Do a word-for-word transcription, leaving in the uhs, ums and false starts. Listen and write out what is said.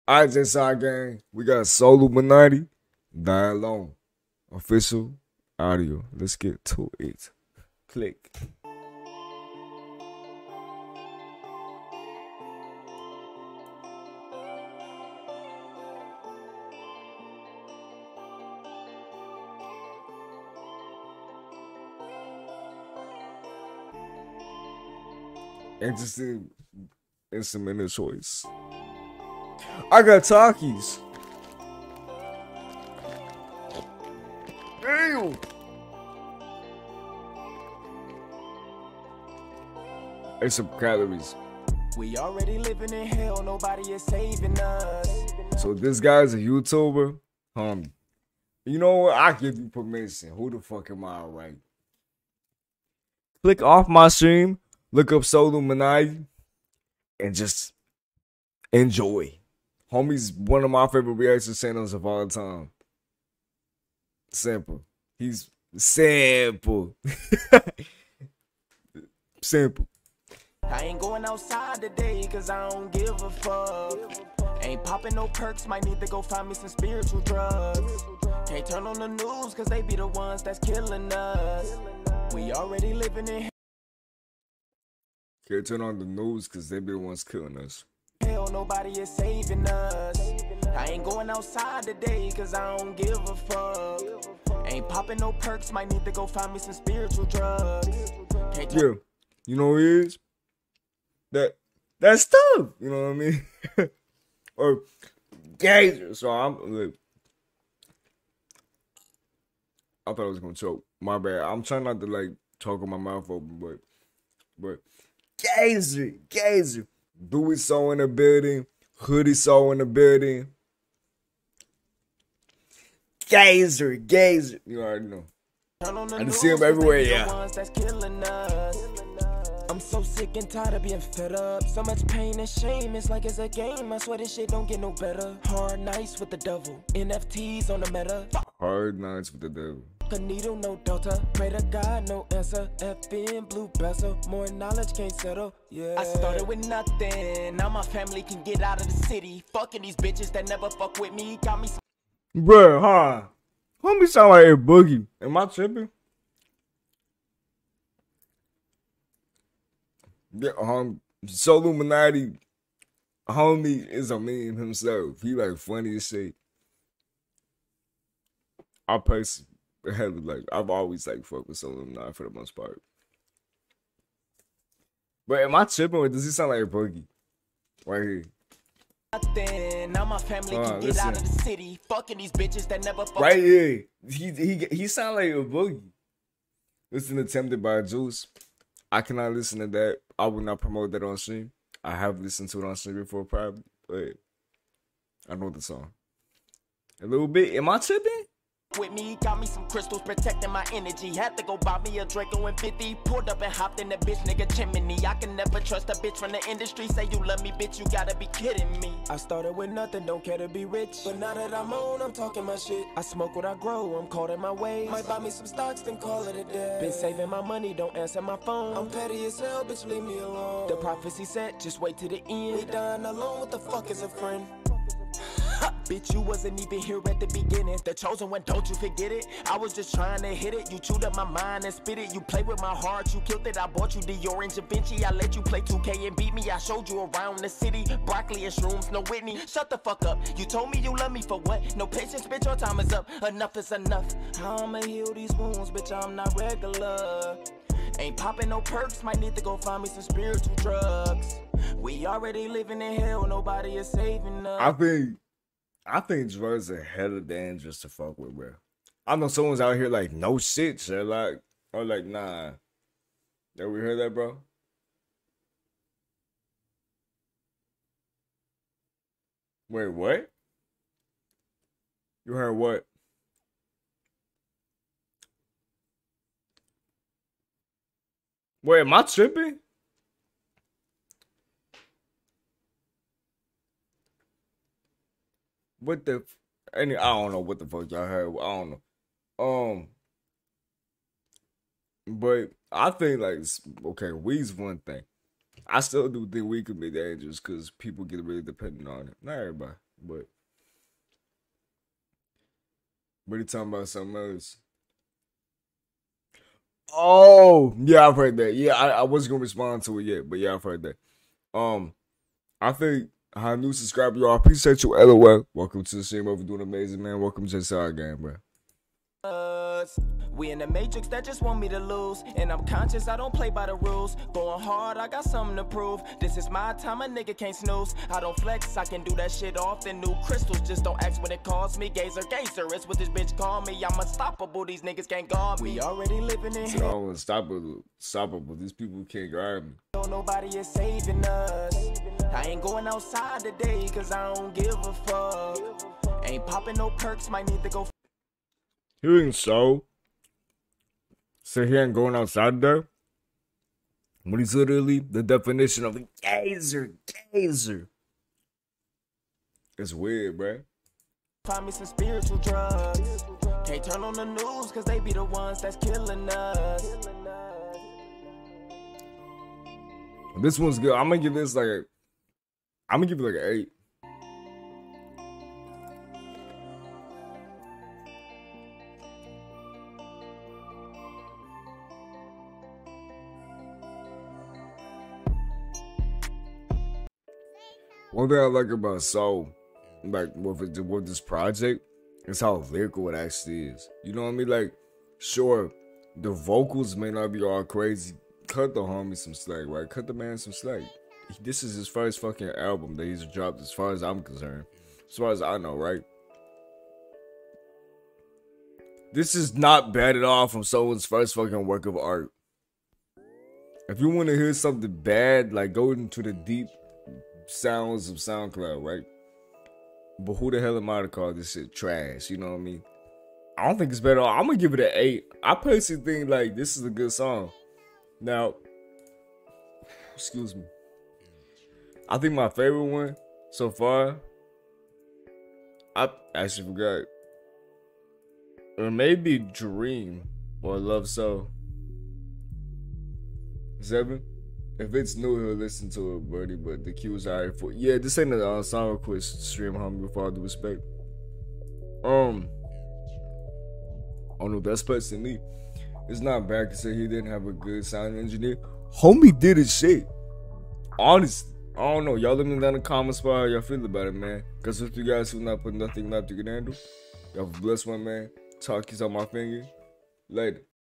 I just saw gang. We got Soluminati, Die Alone, official audio. Let's get to it. Click. Interesting instrumental choice. I got Takis. Damn. And some calories. We already living in hell, nobody is saving us. So this guy's a YouTuber. Um, you know what? I give you permission. Who the fuck am I, right? Click off my stream, look up Soluminati, and just enjoy. Homie's one of my favorite reaction channels of all time. Simple. He's simple. Simple. I ain't going outside today cause I don't give a fuck. Ain't popping no perks, might need to go find me some spiritual drugs. Can't turn on the news cause they be the ones that's killing us. We already living in Can't turn on the news cause they be the ones killing us. hell, nobody is saving us. I ain't going outside today cause I don't give a fuck. Ain't popping no perks, might need to go find me some spiritual drugs. Can't Yeah, you know what it is? That that's tough, you know what I mean? Or Gazer. So I'm like, I thought I was gonna choke. My bad. I'm trying not to like talk with my mouth open, but but Gazer, Gazer. Dewey Saw in the building, Hoodie Saw in the building. Gazer, Gazer. You already know. I can see him everywhere, yeah. I'm so sick and tired of being fed up. So much pain and shame, it's like it's a game. I swear this shit don't get no better. Hard nights with the devil, N F Ts on the meta. Hard nights with the devil. A needle, no delta. Pray to God, no answer. F in blue bezel, more knowledge can't settle. Yeah. I started with nothing. Now my family can get out of the city. Fucking these bitches that never fuck with me. Got me some Bruh, huh? Homie sound like a boogie. Am I tripping? Yeah, um, Soluminati, homie is a meme himself. He like funny as shit. I personally have like I've always like fuck with Soluminati for the most part. But am I tripping or does he sound like a boogie? Right here. nothing. Now my family Uh, can get listen. out of the city. Fucking these bitches that never fuck Right here. He he he sound like a boogie. Listen to Tempted by Juice. I cannot listen to that. I will not promote that on stream. I have listened to it on stream before, probably, but I know the song. A little bit. Am I tripping? with me. Got me some crystals protecting my energy. Had to go buy me a Draco and fifty. Pulled up and hopped in the bitch nigga chimney. I can never trust a bitch from the industry. Say you love me, bitch, you gotta be kidding me. I started with nothing, don't care to be rich. But now that I'm on, I'm talking my shit. I smoke what I grow, I'm caught in my ways. Might buy me some stocks, then call it a day. Been saving my money, don't answer my phone. I'm petty as hell, bitch, leave me alone. The prophecy said, just wait to the end. We dying alone, what the fuck is a friend? Bitch, you wasn't even here at the beginning. The chosen one, don't you forget it. I was just trying to hit it. You chewed up my mind and spit it. You played with my heart, you killed it. I bought you the Orange Da Vinci. I let you play two K and beat me. I showed you around the city. Broccoli and shrooms, no Whitney. Shut the fuck up. You told me you love me for what? No patience, bitch, your time is up. Enough is enough. I'ma heal these wounds, bitch, I'm not regular. Ain't popping no perks, might need to go find me some spiritual drugs. We already living in hell, nobody is saving us. I think, I think drugs are hella dangerous to fuck with, bro. I know someone's out here like, no shit, shit, like, or like, nah. Ever heard that, bro? Wait, what? You heard what? Wait, am I tripping? What the? F- Any? I don't know what the fuck y'all heard. I don't know. Um, but I think like s- okay, weed's one thing. I still do think weed could be dangerous because people get really dependent on it. Not everybody. But but he talking about something else. Oh, yeah, I've heard that. Yeah, I, I wasn't gonna respond to it yet, but yeah, I've heard that. Um, I think how new subscriber you are. I appreciate you, L O L. Welcome to the stream. Over doing amazing, man. Welcome to the side game, bro. We in the matrix that just want me to lose, and I'm conscious I don't play by the rules. Going hard, I got something to prove. This is my time, a nigga can't snooze. I don't flex, I can do that shit often. New crystals, just don't ask what it costs me. Gazer, gazer, it's what this bitch call me. I'm unstoppable, these niggas can't guard me. We already living in here. I'm unstoppable, unstoppable. These people can't guard me. Nobody is saving us. I ain't going outside today, cause I don't give a fuck. Ain't popping no perks, might need to go. You think so? So he ain't going outside there? When he's literally the definition of a gazer, gazer. It's weird, bruh. Find me some spiritual drugs. Can't turn on the news cause they be the ones that's killing us. This one's good. I'm gonna give this like a, I'm gonna give it like an eight. One thing I like about Soul, like with, it, with this project, is how lyrical it actually is. You know what I mean? Like, sure, the vocals may not be all crazy. Cut the homie some slack, right? Cut the man some slack. This is his first fucking album that he's dropped, as far as I'm concerned. As far as I know, right? This is not bad at all from someone's first fucking work of art. If you want to hear something bad, like go into the deep sounds of SoundCloud, right? But who the hell am I to call this shit trash? You know what I mean? I don't think it's better. I'm gonna give it an eight. I personally think like this is a good song. Now, excuse me. I think my favorite one so far, I actually forgot. Or maybe Dream or Love So. Seven. If it's new, he'll listen to it, buddy. But the Q's are for yeah. This ain't a uh, song request stream, homie. With all due respect. Um, I don't know. That's personally, it's not bad to say he didn't have a good sound engineer. Homie did his shit. Honestly, I don't know. Y'all let me down in the comments for how y'all feel about it, man. Cause with you guys who not put nothing left you can handle, y'all bless one, man. Talk kiss on my finger. Later.